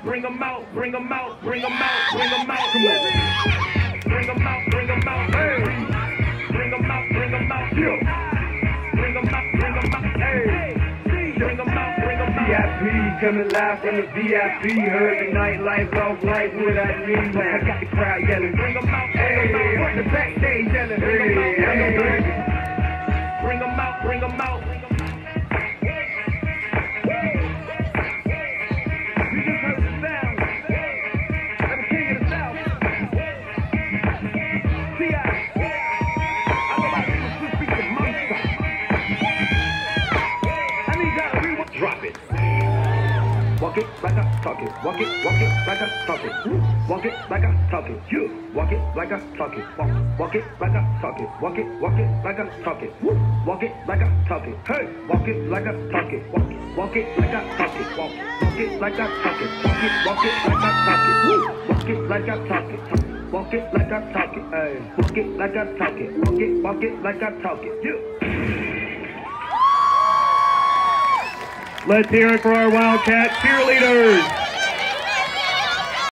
bring them out, bring them out, bring them out, bring them out. Come on. Bring them out, bring them out, hey. Bring them out, bring them out, yeah. Bring them out, bring them out, hey. Bring them out, bring them out. VIP, coming live from the VIP. Heard the nightlife off light what I need. I got the crowd yelling. Bring them out, hey. What the backstage yelling. Bring them out, Hey. bring them out, bring them out. You just heard the sound. I'm the king of the South. T.I. I'm about to speak the monster. I need y'all to rewind. Drop it. Walk it like I talk it. Walk it like I talk it. Walk it like I talk it. You walk it like I talk it. Walk it like I talk it. Walk it like I talk it. Walk it like I talk it. Hey, walk it like I talk it. Walk it like I talk it. Walk it like I talk it. Walk it like I talk it. Walk it like I talk it. Walk it like I talk it. Hey, walk it like I talk it. Walk it like I talk it. You. Let's hear it for our Wildcat cheerleaders.